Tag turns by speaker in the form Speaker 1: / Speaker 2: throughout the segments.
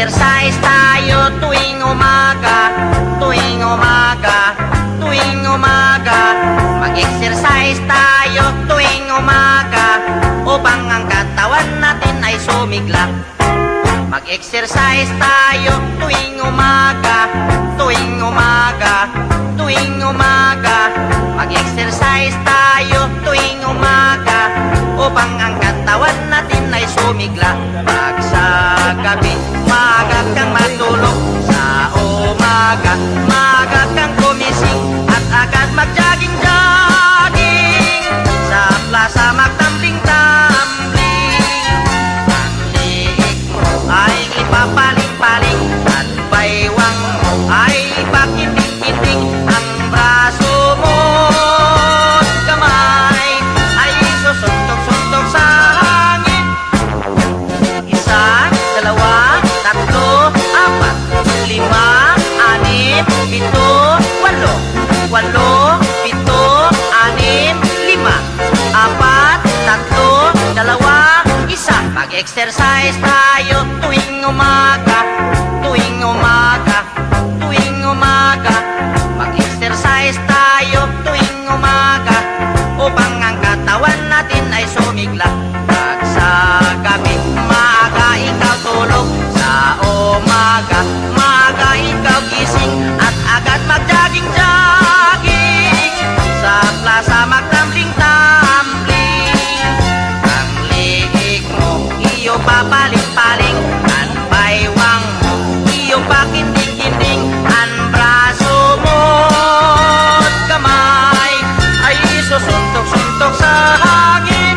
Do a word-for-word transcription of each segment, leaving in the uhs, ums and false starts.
Speaker 1: Mag-exercise tayo tuwing umaga, tuwing umaga, tuwing umaga. Mag-exercise tayo tuwing umaga upang ang katawan natin ay sumigla. Mag-exercise tayo tuwing umaga, tuwing umaga, tuwing umaga. Mag-exercise tayo tuwing umaga upang ang katawan natin ay sumigla. Pag sa gabi, maaga kang matulog, sa umaga, maaga kang gumising at agad mag-jogging-jogging sa plaza magtambling-tambling. Ang liig mo ay ipapaling-paling at baywang mo ay ipakiting-kiting. Ang braso mo at kamay ay susuntok-suntok sa hangin. Isa, dalawa, tatlo, apat, lima, anim, pito, walo. Walo, pito, anim, lima, apat, tatlo, dalawa, isa. Mag-exercise tayo tuwing umaga, tuwing umaga, tuwing umaga. Mag-exercise tayo tuwing umaga upang ang katawan natin ay sumigla. Pag sa gabi, maaga ikaw tulog, sa umaga, maaga ikaw gising at agad mag-jogging-jogging sa plaza magtambling-tambling. Ang liig mo, iyo papaling-paling, ang baywang mo, iyo pakinting-kinting. Ang braso mo at kamay ay susuntok-suntok sa hangin.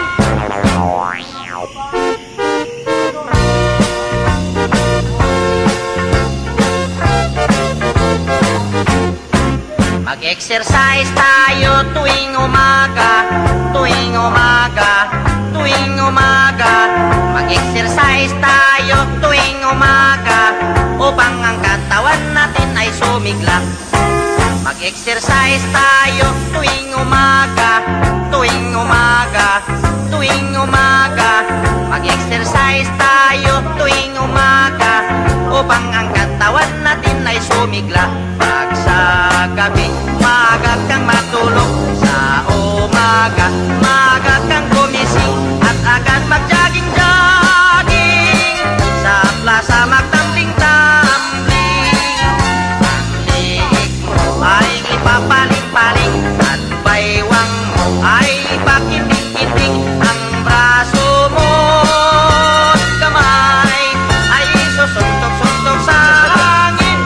Speaker 1: Mag-exercise tayo tuwing umaga, tuwing umaga, tuwing umaga. Mag-exercise tayo tuwing umaga upang ang katawan natin ay sumigla. Mag-exercise tayo tuwing umaga, tuwing umaga, tuwing umaga. Mag-exercise tayo tuwing umaga upang ang katawan natin ay sumigla. Pag sa gabi, maaga kang matulog, sa umaga, maaga kang gumising at agad mag-jogging-jogging sa plaza magtambling-tambling. Ang liig mo ay ipapaling-paling at baywang mo ay ipakiting-kiting. Ang braso mo at kamay ay susuntok-suntok sa hangin.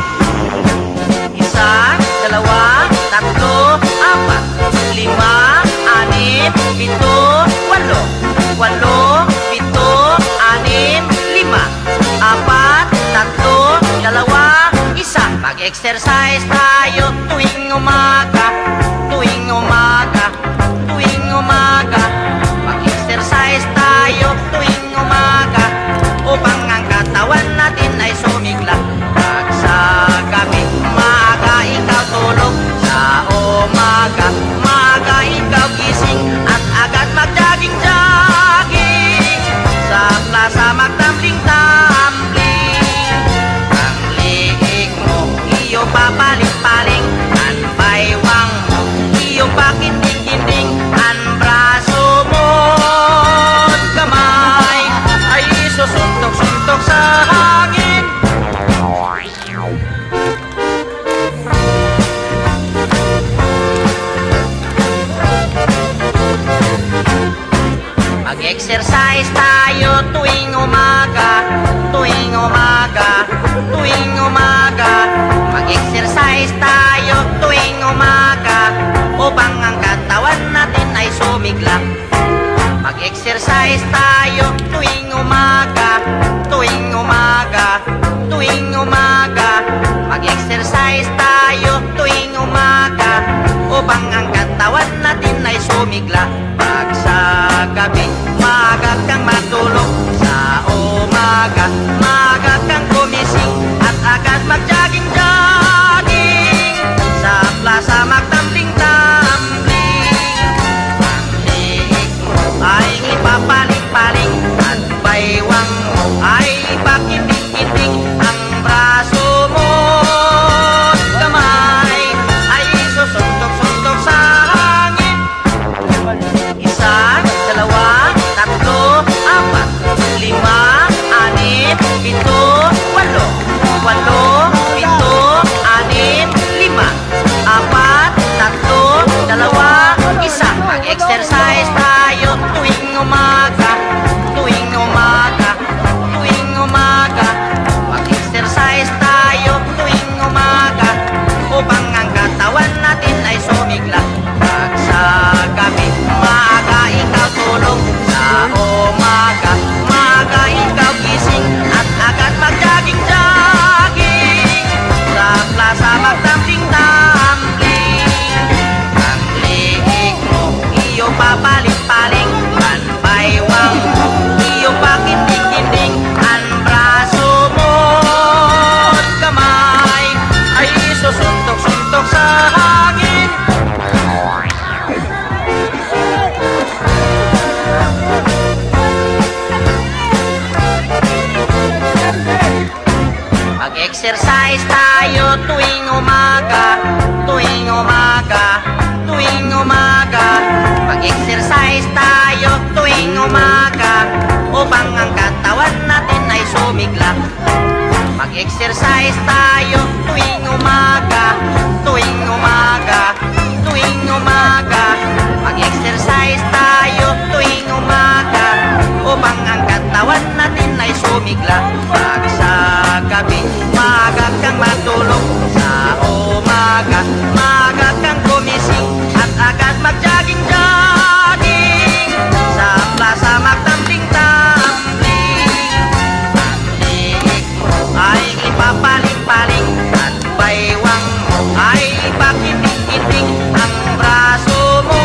Speaker 1: Isa, dalawa, tatlo, apat, lima, anim, pito, walo. Walo, pito, anim, lima, apat, tatlo, dalawa, isa. Mag-exercise tayo tuwing umaga, tuwing umaga, tuwing umaga. Mag-exercise tayo tuwing umaga upang ang katawan natin ay sumigla. Pag sa gabi, maaga ikaw tulog, sa umaga, maaga ikaw gising at agad mag-jogging-jogging sa plaza magtambling-tambling. Ang liig mo, iyo papaling-paling, ang baywang mo, iyo pakinting-kinting. Ang braso mo at kamay ay susuntok-suntok sa hangin. Mag-exercise tayo tuwing umaga, tuwing umaga, tuwing umaga. Mag-exercise tayo tuwing umaga upang ang katawan natin ay sumigla. Mag-exercise tayo tuwing umaga, tuwing umaga, tuwing umaga. Mag-exercise tayo tuwing umaga upang ang katawan natin ay sumigla. Pag sa gabi, maaga kang matulog, sa umaga, maaga kang gumising at agad mag-jogging-jogging sa plaza magtambling-tambling. Ang liig mo ay ipapaling-paling at baywang mo ay ipakiting-kiting. Ang sumigla. Mag-exercise tayo tuwing umaga, tuwing umaga, tuwing umaga. Mag-exercise tayo tuwing umaga upang ang katawan natin ay sumigla. Pag sa gabi, maaga kang matulog. Sa umaga, maaga kang gumising at agad mag-jogging-jogging sa plaza magtambling-tambling. Ay ipapaling-paling at baywang mo ay ipakiting-kiting. Ang braso mo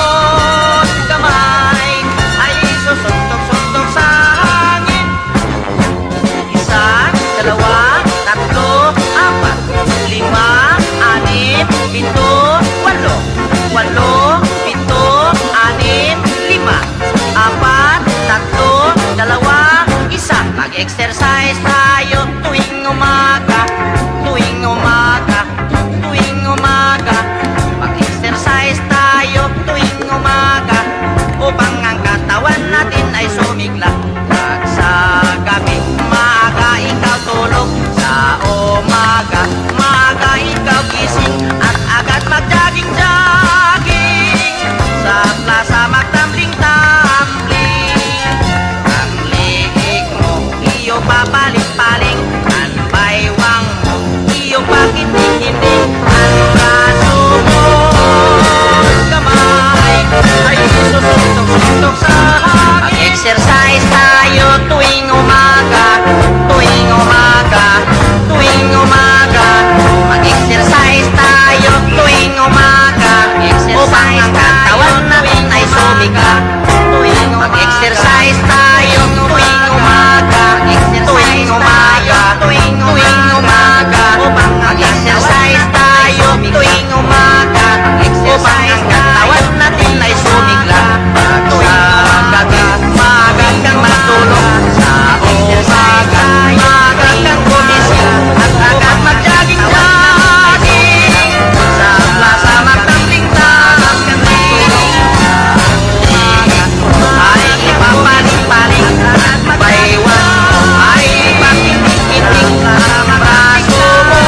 Speaker 1: kamay ay susuntok-suntok sa hangin. Isa, dalawa, tatlo, apat, lima, anim, pito, walo. Walo, pito, anim, lima, apat, tatlo, dalawa, isa. Mag-exercise tayo tuwing umaga, tuwing umaga, tuwing umaga. Mag-exercise tayo tuwing umaga upang ang katawan natin ay sumigla. Pag sa gabi, maaga ikaw tulog. Sa umaga, maaga ikaw gising at agad mag-jogging-jogging sa plaza magtambling-tambling. Ang liig mo, iyo papaling-paling. Ang baywang mo, iyo pakiting-kiting. Ang braso mo kamay ay susuntok-suntok sa hangin. Mag-exercise tayo tuwing umaga, tuwing umaga, tuwing umaga. Mag-exercise tayo tuwing umaga upang ang katawan natin ay sumigla. Mag-exercise tayo tuwing umaga, tuwing umaga, tuwing umaga. Mag-exercise tayo tuwing umaga upang ang katawan natin ay sumigla. Tuwing gabi, maaga kang matulog. Sa umaga, maaga kang gumising at agad mag-jogging-jogging sa plaza magtambling-tambling. Ay ipapaling-paling at baywang mo ay ipakiting-kiting. Ang braso mo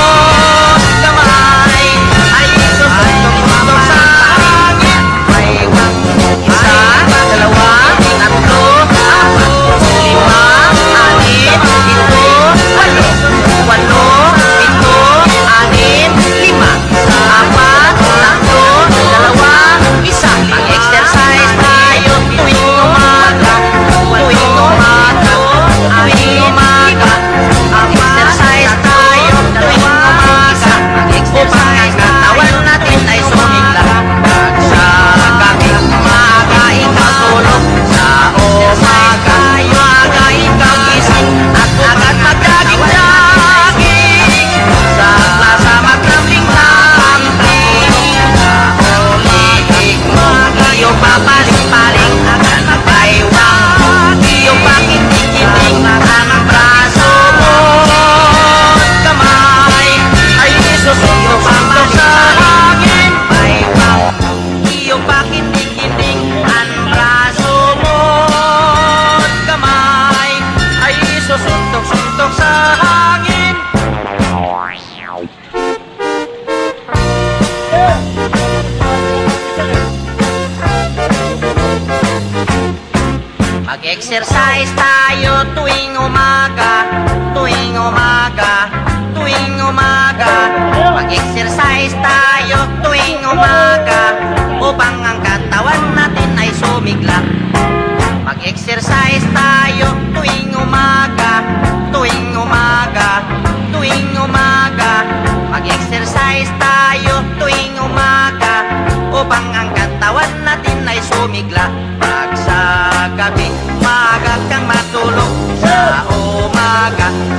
Speaker 1: kamay ay susuntok-suntok sa hangin. Baywang mo, isa, dalawa, tatlo, apat, lima, anim, pito, walo. Walo, pito, anim, lima, apat, tatlo, dalawa, isa. Mag-exercise tayo tuwing umaga, tuwing umaga, tuwing umaga. Mag-exercise tayo tuwing umaga upang ang katawan natin ay sumigla. Pag sa gabi, maaga ikaw tulog. Sa umaga, maaga ikaw gising at agad mag-jogging-jogging sa plaza magtambling-tambling. Liig mo, iyo papaling-paling. Ang baywang mo, iyo pakiting-kiting. Ang braso mo kamay ay susuntok-suntok sa hangin. Baywang mo, iyo pakiting-kiting. Ang braso mo kamay ay susuntok-suntok sa hangin. Mag-exercise tayo tuwing umaga, tuwing umaga, tuwing umaga. Mag-exercise tayo tuwing umaga upang ang katawan natin ay sumigla. Mag-exercise tayo tuwing umaga, tuwing umaga, tuwing umaga. Mag-exercise tayo tuwing umaga upang ang katawan natin ay sumigla. Pag sa gabi, maaga kang matulog. Sa umaga,